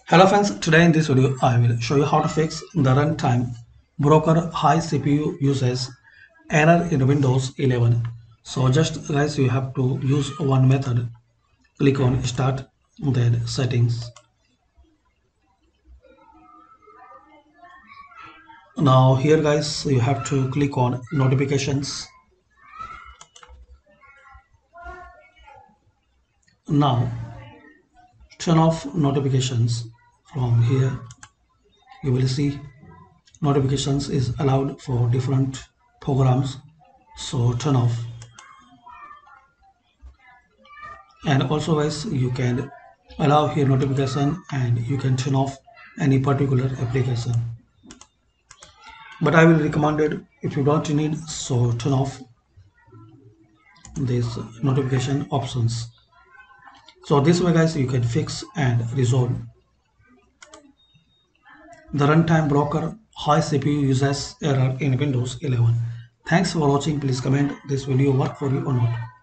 Hello friends, today in this video I will show you how to fix the runtime broker high CPU uses error in Windows 11. So just guys, you have to use one method. Click on start, then settings. Now here guys, you have to click on notifications. Now turn off notifications. From here you will see notifications is allowed for different programs, so turn off. And also guys, you can allow here notification and you can turn off any particular application, but I will recommend it if you don't need, so turn off these notification options. So this way guys, you can fix and resolve the runtime broker high CPU uses error in Windows 11. Thanks for watching. Please comment this video work for you or not.